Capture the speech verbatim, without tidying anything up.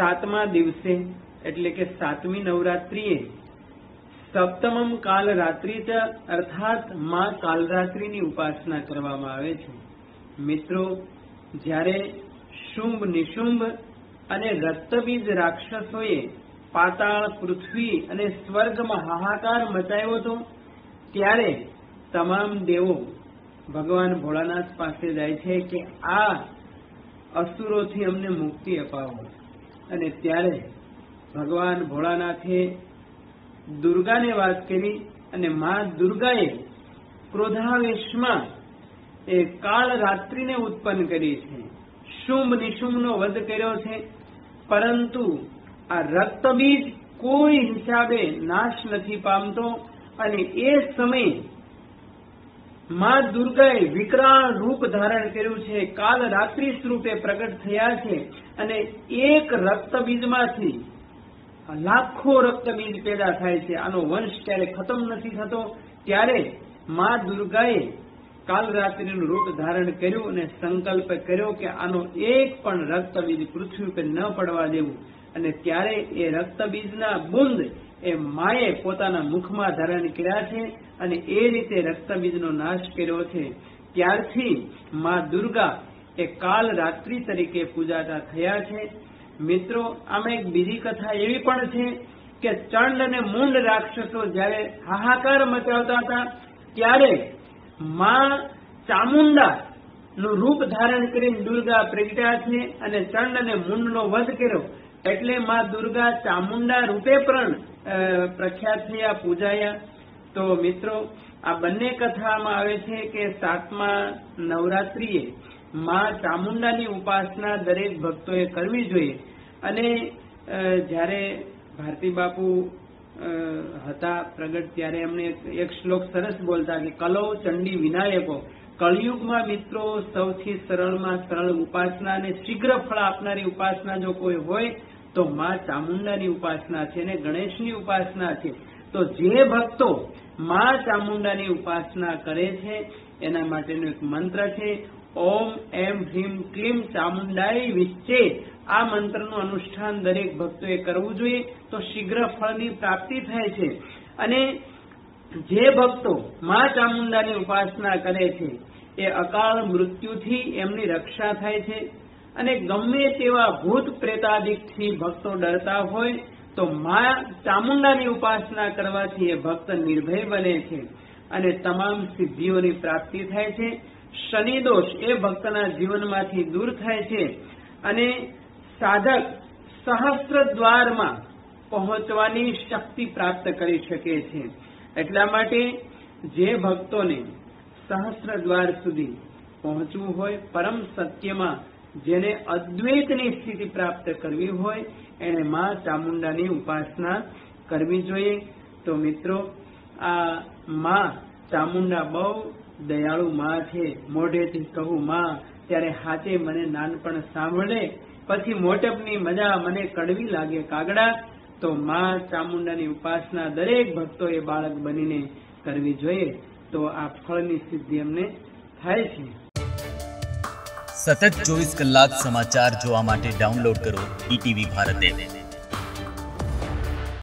सातमा दिवसे एटले के सातमी नवरात्रिए सप्तमम काल रात्रि च अर्थात मां कालरात्रिनी उपासना करवामां आवे छे। मित्रों, ज्यारे शुंभ निशुंभ अने रक्तबीज राक्षसोए पाताळ पृथ्वी अने स्वर्गमां हाहाकार मचाव्यो हतो, त्यारे तमाम देवो भगवान भोळानाथ पासे जाय छे के आ असुरोथी अमने मुक्ति अपावो। अने त्यारे भगवान भोळानाथे दुर्गाने वात करी अने मां दुर्गाए क्रोधावेशमां ए काल रात्रिने उत्पन्न करी छे। शुंभ निशुंभनो वध कर्यो छे, परंतु आ रक्तबीज कोई हिसाबे नाश नथी पामतो अने ए समय मां दुर्गाए विकराल रूप धारण कर्युं छे, काल रात्रि स्वरूपे प्रकट थया छे अने एक रक्तबीजमांथी लाखो रक्तबीज पैदा थाय छे। आनो वंश क्यारे खत्म नथी थतो, त्यारे मां दुर्गाए कालरात्रिनुं रूप धारण कर्युं अने संकल्प कर्यो के आनो एक पण रक्तबीज पृथ्वी पर न पड़वा देवुं। अने त्यारे ए रक्तबीजना बूंद ए माए पोताना मुखमां धारण कर्या छे अने ए रीते रक्तबीजनो नाश कर्यो छे। त्यारथी मां दुर्गा ए कालरात्रि तरीके पूजाता थया छे। मित्रों, आमां एक बीजी कथा एवी पण छे के चंड अने मूंड राक्षसो ज्यारे हाहाकार मचावता हता त्यारे मां चामुंडा નું રૂપ ધારણ કરીને દુર્ગા પ્રગટ્યા છે અને ચંડ અને મૂંડનો વધ કર્યો, એટલે માં દુર્ગા ચામુંડા રૂપે પણ પ્રખ્યાત થયા, પૂજાયા। તો મિત્રો, આ બંને કથામાં આવે છે કે સાતમા નવરાત્રિએ માં ચામુંડાની ઉપાસના દરેક ભક્તોએ કરવી જોઈએ। અને જ્યારે ભારતી બાપુ હતા પ્રગટ ત્યારે એમને એક શ્લોક સરસ બોલતા કે કલૌ ચંડી વિનાયકો, કળિયુગમાં મિત્રો સૌથી સરળમાં સરળ ઉપાસના અને શીઘ્ર ફળ આપનારી ઉપાસના જો કોઈ હોય તો માં ચામુંડાની ઉપાસના છે અને ગણેશની ઉપાસના છે। તો જે ભક્તો માં ચામુંડાની ઉપાસના કરે છે એના માટેનો એક મંત્ર છે, ઓમ એમ હ્રીમ ક્લીમ ચામુંડાઈ વિચ્ચે। આ મંત્રનું અનુષ્ઠાન દરેક ભક્તોએ કરવું જોઈએ તો શીઘ્ર ફળની પ્રાપ્તિ થાય છે। અને જે ભક્તો માં ચામુંડાની ઉપાસના કરે છે એ અકાળ મૃત્યુથી એમની રક્ષા થાય છે। અને ગમે તેવા ભૂત પ્રેતાદિકથી ભક્તો ડરતા હોય તો માં ચામુંડાની ઉપાસના કરવાથી એ ભક્ત નિર્ભય બને છે અને તમામ સિદ્ધિઓની પ્રાપ્તિ થાય છે। શનિ દોષ એ ભક્તના જીવનમાંથી દૂર થાય છે અને સાધક સહસ્ત્ર દ્વારમાં પહોંચવાની શક્તિ પ્રાપ્ત કરી શકે છે। એટલા માટે જે ભક્તોને સહસ્ત્ર દ્વાર સુધી પહોંચવું હોય, પરમ સત્યમાં જેને અદ્વૈતની સ્થિતિ પ્રાપ્ત કરવી હોય એને માં ચામુંડાની ઉપાસના કરવી જોઈએ। તો મિત્રો, આ માં ચામુંડા બહુ દયાળુ માં છે। મોઢેથી કહું માં ત્યારે હાચે મને નાનપણ સાંભળે, પછી મોટપની મજા મને કડવી લાગે કાગડા। તો માં ચામુંડાની ઉપાસના દરેક ભક્તોએ બાળક બનીને કરવી જોઈએ તો આ ફળની સિદ્ધિ અમને થાય છે। સતત ચોવીસ કલાક સમાચાર જોવા માટે ડાઉનલોડ કરો ઈટીવી ભારત એપ।